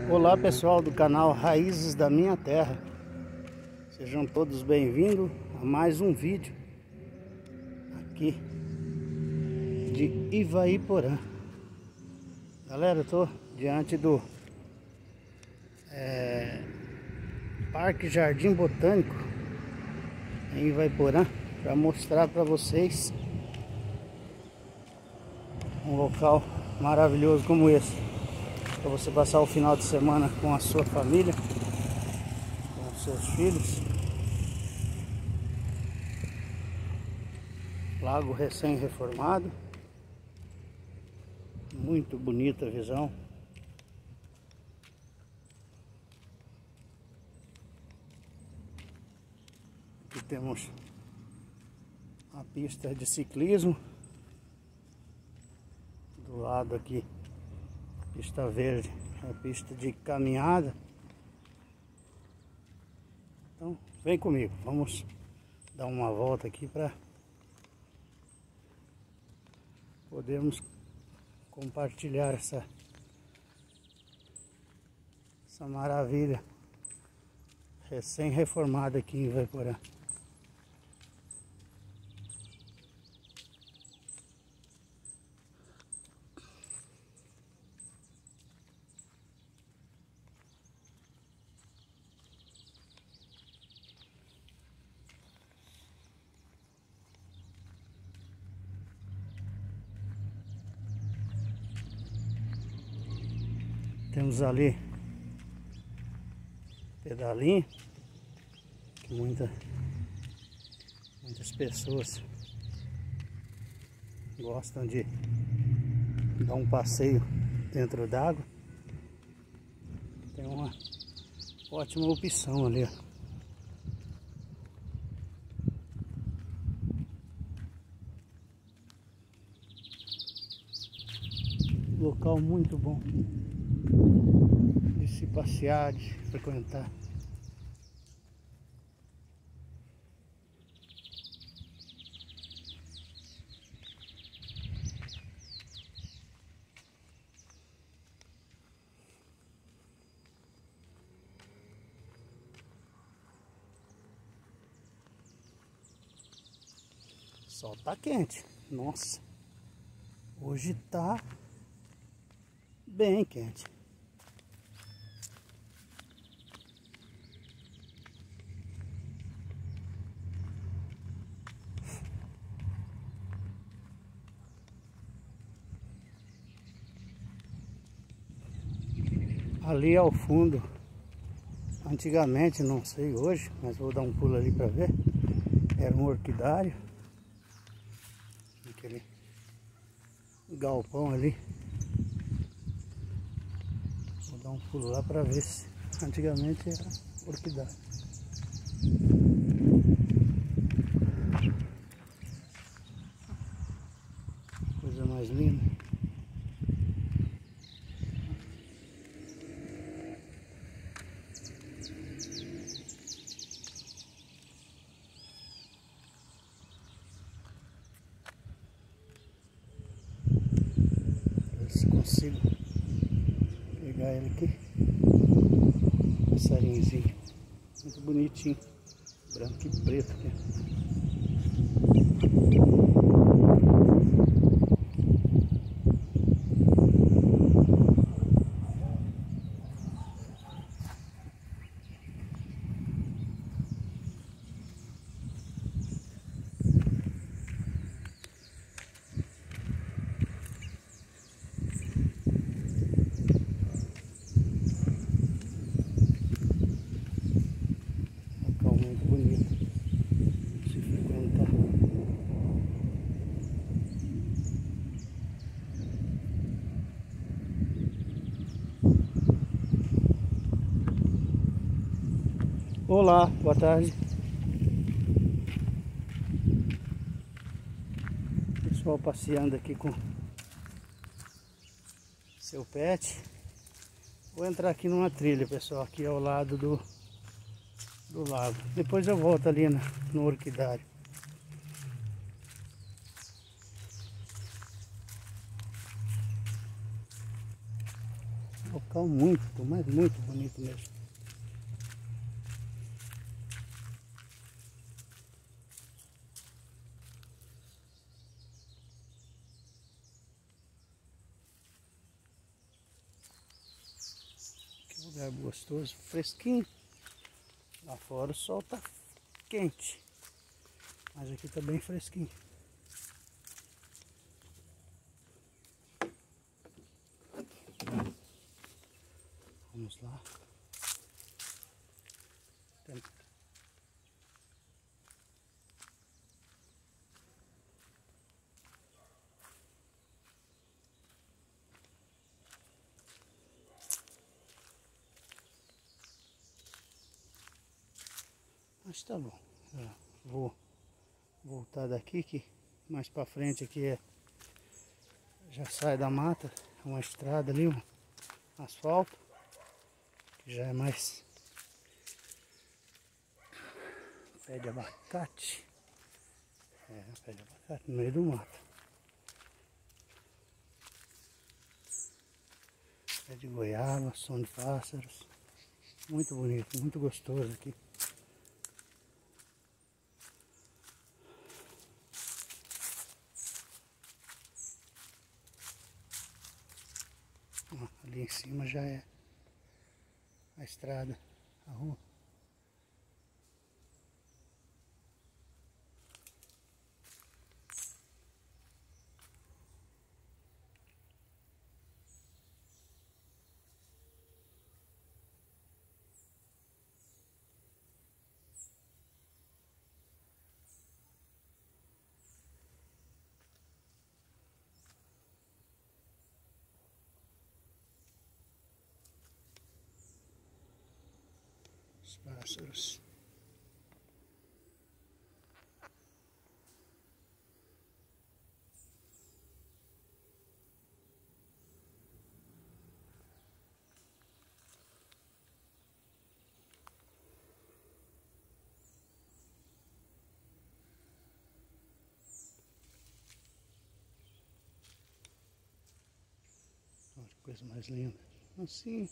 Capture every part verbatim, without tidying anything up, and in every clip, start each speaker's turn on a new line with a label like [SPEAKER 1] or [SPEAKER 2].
[SPEAKER 1] Olá pessoal do canal Raízes da Minha Terra, sejam todos bem-vindos a mais um vídeo aqui de Ivaiporã. Galera, eu tô diante do é, Parque Jardim Botânico em Ivaiporã para mostrar para vocês um local maravilhoso como esse, para você passar o final de semana com a sua família, com os seus filhos. Lago recém-reformado, muito bonita a visão. Aqui temos a pista de ciclismo, do lado aqui pista verde, é pista de caminhada. Então vem comigo, vamos dar uma volta aqui para podermos compartilhar essa essa maravilha recém-reformada aqui em Ivaiporã. Temos ali pedalinho, que muita, muitas pessoas gostam de dar um passeio dentro d'água. Tem uma ótima opção ali, ó. Local muito bom de se passear, de frequentar. O sol tá quente, nossa, hoje tá bem quente. Ali ao fundo, antigamente, não sei hoje, mas vou dar um pulo ali para ver, era um orquidário, aquele galpão ali. Vou dar um pulo lá para ver se antigamente era orquidário. Coisa mais linda. Se consigo pegar ele aqui, passarinhozinho muito bonitinho, branco e preto aqui. Muito bonito de se frequentar. Olá, boa tarde. Pessoal passeando aqui com seu pet. Vou entrar aqui numa trilha, pessoal, aqui ao lado do do lago. Depois eu volto ali no, no orquidário. Local local muito, mas muito bonito mesmo. Que lugar gostoso, fresquinho. Lá fora o sol tá quente, mas aqui tá bem fresquinho. Vamos lá. Tem... Mas tá bom. Já vou voltar daqui, que mais pra frente aqui é já sai da mata, uma estrada ali, um asfalto, que já é mais pé de abacate. É, pé de abacate no meio do mato. Pé de goiaba, som de pássaros. Muito bonito, muito gostoso aqui. Ó, ali em cima já é a estrada, a rua. Os pássaros. Olha que coisa mais linda. Assim.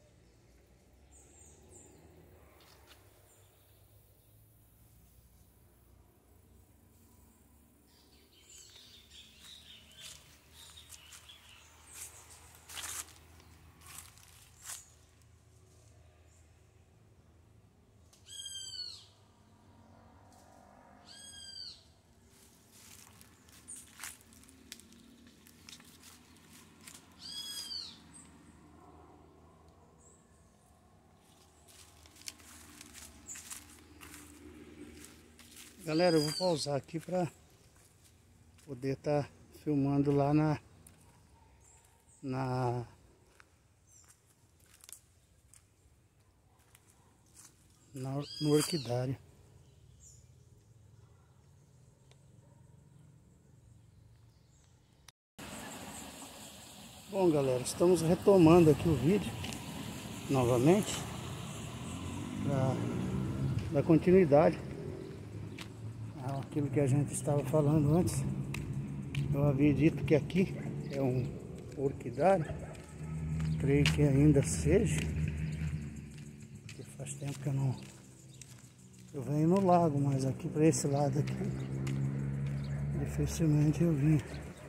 [SPEAKER 1] Galera, eu vou pausar aqui para poder estar tá filmando lá na, na na no orquidário. Bom, galera, estamos retomando aqui o vídeo novamente para dar continuidade àquilo que a gente estava falando antes. Eu havia dito que aqui é um orquidário, creio que ainda seja, porque faz tempo que eu não eu venho no lago, mas aqui para esse lado aqui dificilmente eu vim.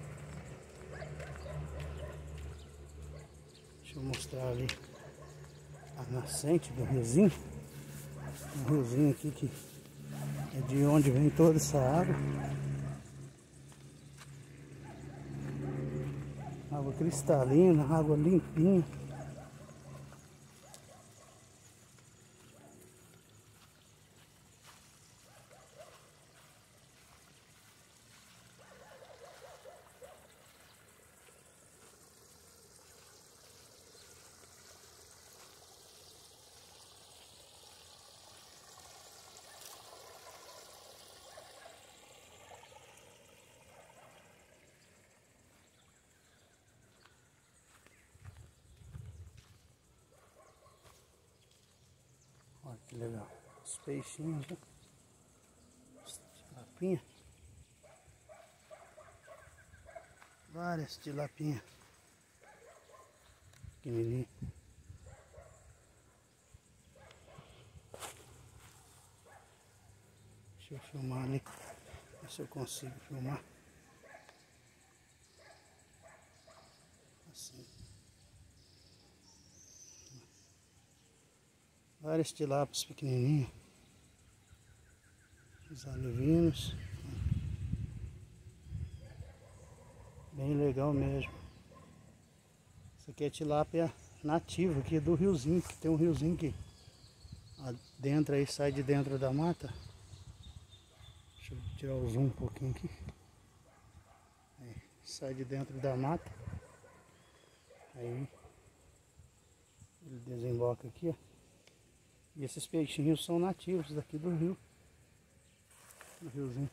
[SPEAKER 1] Deixa eu mostrar ali a nascente do riozinho. Um riozinho aqui que é de onde vem toda essa água. Água cristalina, água limpinha. Olha que legal. Os peixinhos, né? Tilapinha. Várias tilapinhas. Pequenininha. filmar ali. Ver se eu consigo filmar. Assim. Várias tilápias pequenininhas. Os alevinos. Bem legal mesmo. Isso aqui é tilápia nativa aqui do riozinho, que tem um riozinho que dentro aí, sai de dentro da mata. Deixa eu tirar o zoom um pouquinho aqui. Aí, sai de dentro da mata. Aí ele desemboca aqui, ó. E esses peixinhos são nativos daqui do rio. Do riozinho.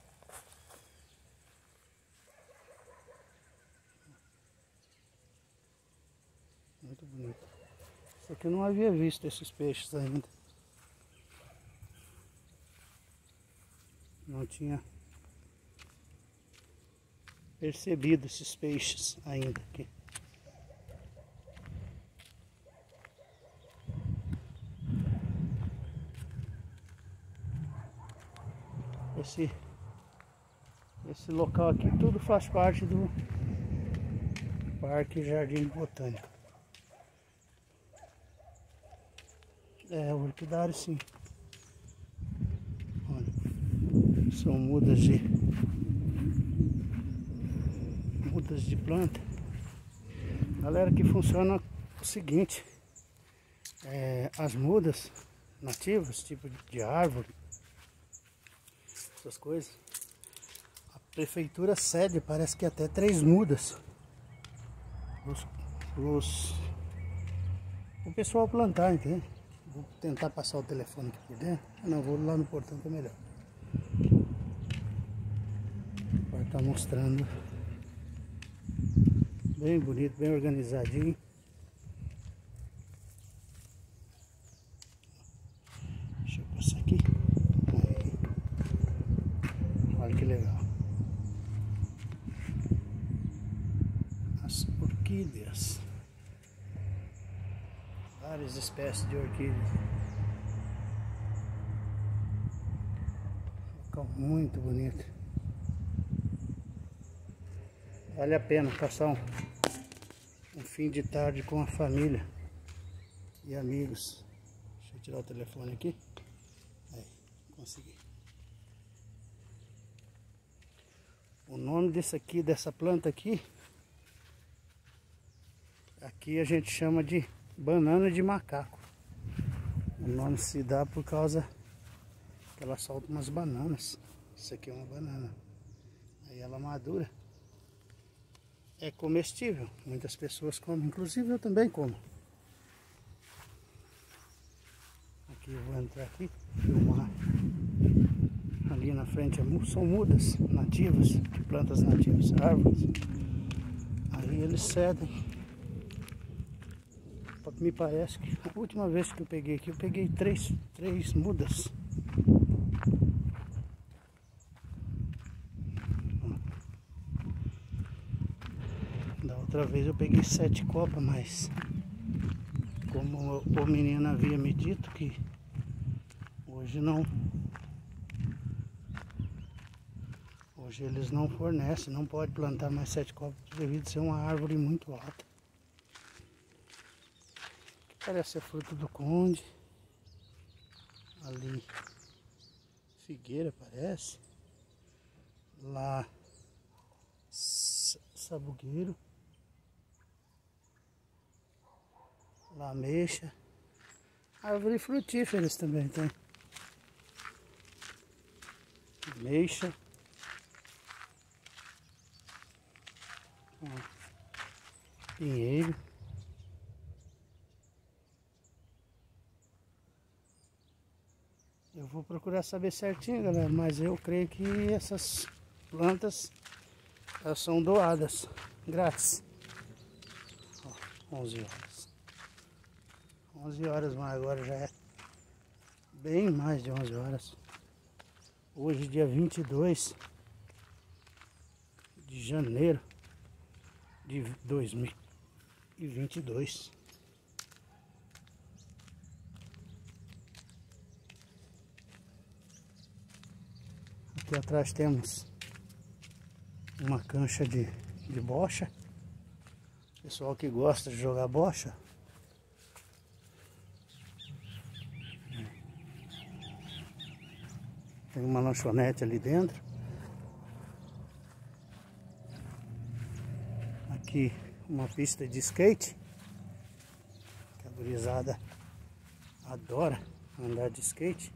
[SPEAKER 1] Muito bonito. Isso aqui eu não havia visto esses peixes ainda. Não tinha percebido esses peixes ainda aqui. Esse, esse local aqui tudo faz parte do Parque Jardim Botânico. É, o orquidário sim. Olha, são mudas de mudas de planta. Galera, que funciona o seguinte, é, as mudas nativas, tipo de árvore, essas coisas, a prefeitura cede, parece que até três mudas os, os, o pessoal plantar, entende? Vou tentar passar o telefone aqui por dentro. Não, vou lá no portão que é melhor. Vai estar mostrando. Bem bonito, bem organizadinho. Deixa eu passar aqui. Aí. Olha que legal. As orquídeas. Várias espécies de orquídeas. Local muito bonito. Vale a pena passar um, um fim de tarde com a família e amigos. Deixa eu tirar o telefone aqui. Aí, consegui. O nome desse aqui, dessa planta aqui, aqui a gente chama de banana de macaco. O nome se dá por causa que ela solta umas bananas. Isso aqui é uma banana. Aí ela madura. É comestível. Muitas pessoas comem. Inclusive eu também como. Aqui eu vou entrar aqui, filmar. Ali na frente são mudas nativas, plantas nativas, árvores. Aí eles cedem. Me parece que a última vez que eu peguei aqui, eu peguei três, três mudas. Da outra vez eu peguei sete copas, mas como o menino havia me dito que hoje não, hoje eles não fornecem, não pode plantar mais sete copas devido a ser uma árvore muito alta. Parece ser fruto do conde. Ali, figueira parece. Lá, sabugueiro. Lá, ameixa. Árvore frutíferas também tem. Ameixa. Ó, pinheiro. Eu vou procurar saber certinho, galera, mas eu creio que essas plantas elas são doadas, grátis. Ó, onze horas. onze horas, mas agora já é bem mais de onze horas. Hoje, dia vinte e dois de janeiro de dois mil e vinte e dois. Aqui atrás temos uma cancha de, de bocha. Pessoal que gosta de jogar bocha. Tem uma lanchonete ali dentro. Aqui uma pista de skate. Que a gurizada adora andar de skate.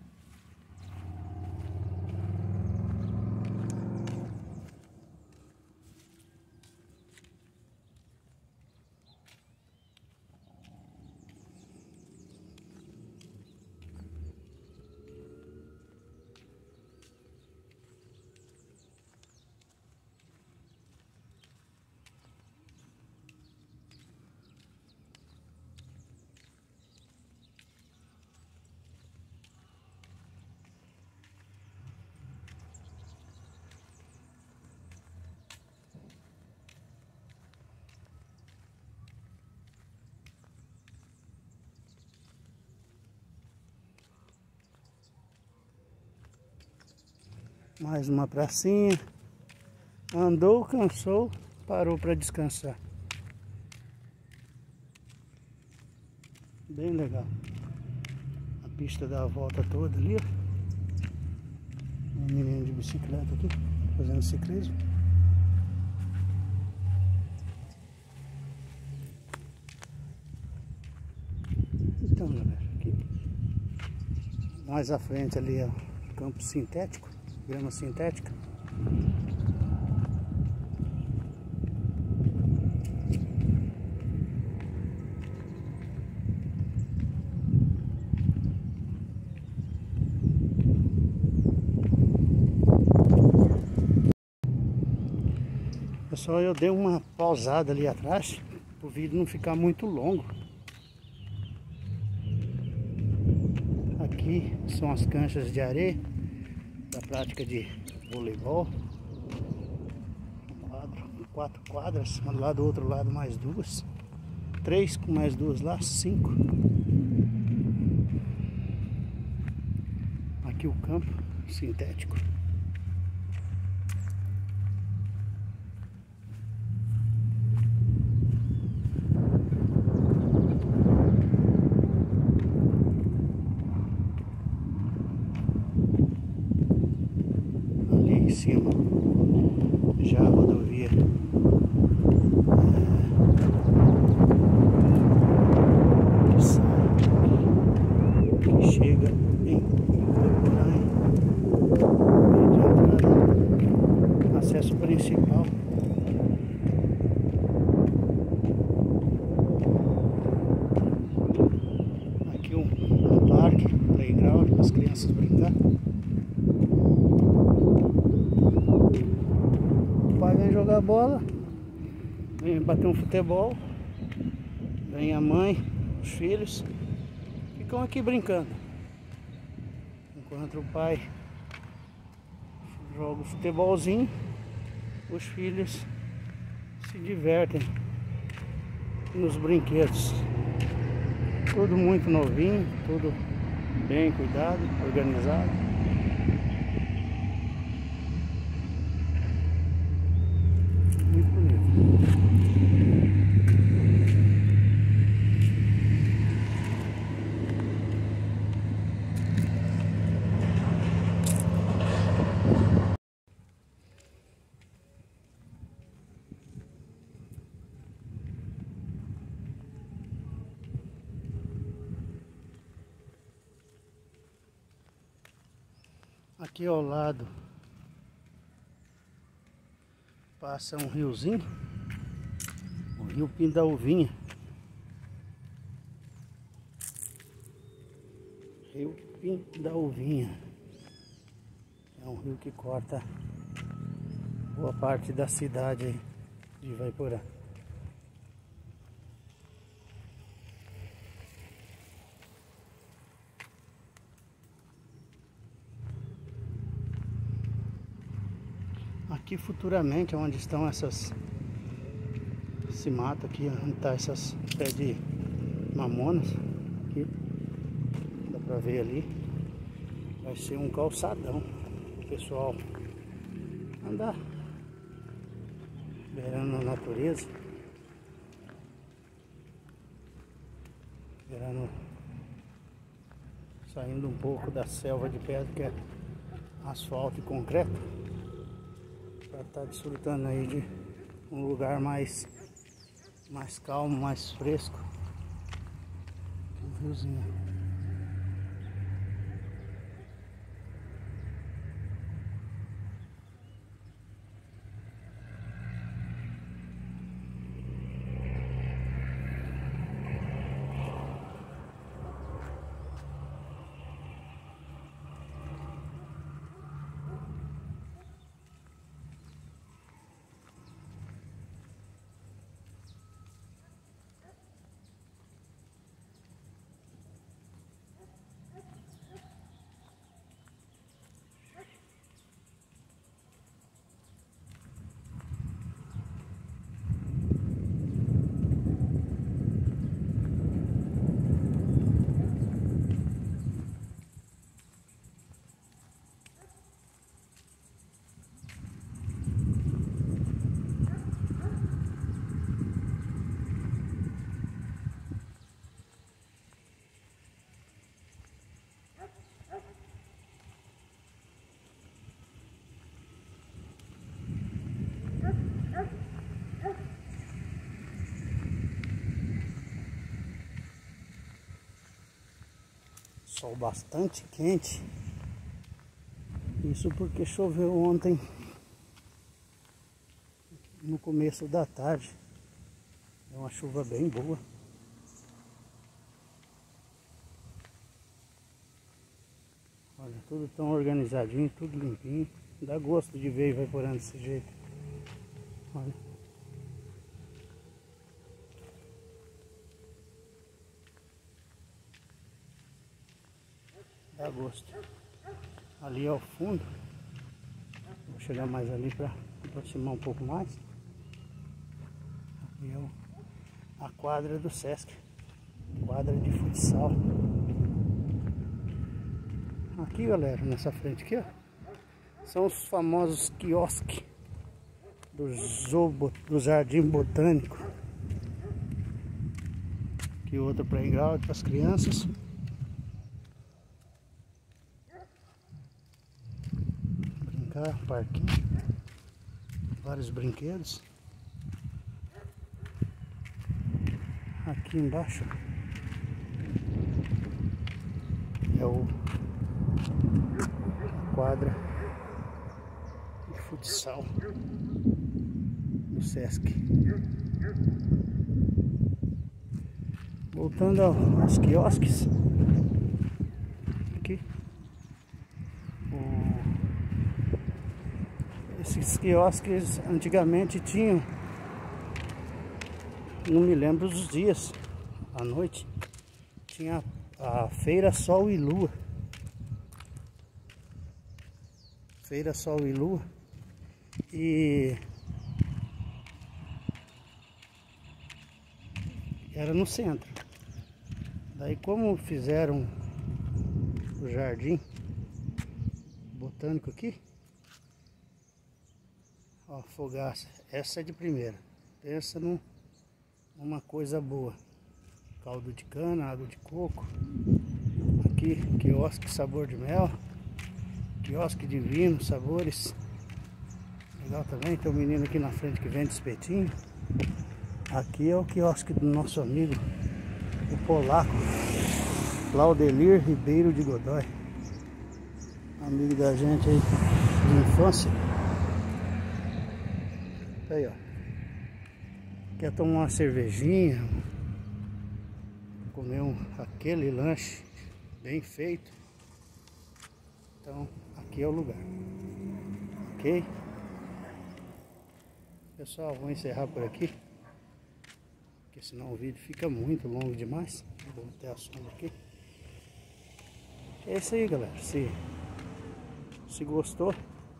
[SPEAKER 1] Mais uma pracinha. Andou, cansou, parou para descansar. Bem legal. A pista dá a volta toda ali, ó. Um menino de bicicleta aqui, fazendo ciclismo. Então, galera, aqui mais à frente ali, ó, campo sintético. Grama sintética. Pessoal, eu dei uma pausada ali atrás para o vídeo não ficar muito longo. Aqui são as canchas de areia da prática de voleibol. Um quadro, quatro quadras, um lado do outro lado mais duas, três com mais duas lá, cinco. Aqui o campo sintético. Em cima já a rodovia é, que sai, que chega em Voiporã, de entrada, acesso principal. Aqui um, um parque, playground para as crianças brincar. O pai vem jogar bola, vem bater um futebol, vem a mãe, os filhos, ficam aqui brincando. Enquanto o pai joga o futebolzinho, os filhos se divertem nos brinquedos. Tudo muito novinho, tudo bem cuidado, organizado. Muito bonito. Aqui ao lado passa um riozinho, o rio Pindaúvinha. Rio Pindaúvinha. É um rio que corta boa parte da cidade aí de Voiporã. Aqui futuramente, onde estão essas, esse mato aqui, onde está essas pés de mamonas, aqui, dá pra ver ali, vai ser um calçadão. O pessoal andar beirando a natureza, beirando, saindo um pouco da selva de pedra que é asfalto e concreto, para estar desfrutando aí de um lugar mais mais calmo, mais fresco. Um riozinho. Sol bastante quente. Isso porque choveu ontem no começo da tarde. É uma chuva bem boa. Olha, tudo tão organizadinho, tudo limpinho. Dá gosto de ver Ivaiporã desse jeito. Olha. Dá gosto. Ali ao fundo, vou chegar mais ali para aproximar um pouco mais. Ali é a quadra do Sesc, quadra de futsal. Aqui, galera, nessa frente aqui, ó, são os famosos quiosques do, Zobo, do Jardim Botânico. Aqui outro playground para as crianças. Parquinho, vários brinquedos. Aqui embaixo é o a quadra de futsal do Sesc. Voltando aos quiosques, aqui esses quiosques antigamente tinham, não me lembro dos dias, à noite, tinha a Feira Sol e Lua. Feira Sol e Lua. E era no centro. Daí como fizeram o jardim botânico aqui, ó, fogaça, essa é de primeira. Pensa num, numa coisa boa. Caldo de cana, água de coco. Aqui, quiosque sabor de mel. Quiosque de vinho, sabores. Legal também, tem um menino aqui na frente que vende espetinho. Aqui é o quiosque do nosso amigo, o polaco Claudelir Ribeiro de Godoy. Amigo da gente aí de infância. Aí, ó. Quer tomar uma cervejinha, comer um, aquele lanche bem feito. Então, aqui é o lugar. Ok? Pessoal, vou encerrar por aqui, porque senão o vídeo fica muito longo demais. Vou ter a sombra aqui. É isso aí, galera. Se, se gostou,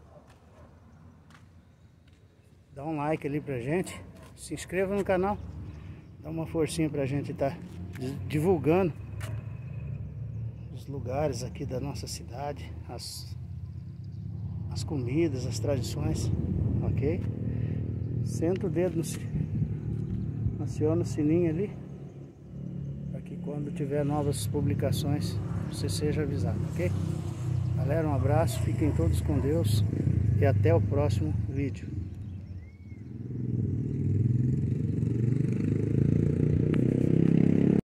[SPEAKER 1] dá um like ali pra gente. Se inscreva no canal. Dá uma forcinha pra gente estar tá divulgando os lugares aqui da nossa cidade, as, as as comidas, as tradições, ok? Senta o dedo no sininho, aciona o sininho ali, para que quando tiver novas publicações você seja avisado, ok? Galera, um abraço, fiquem todos com Deus e até o próximo vídeo.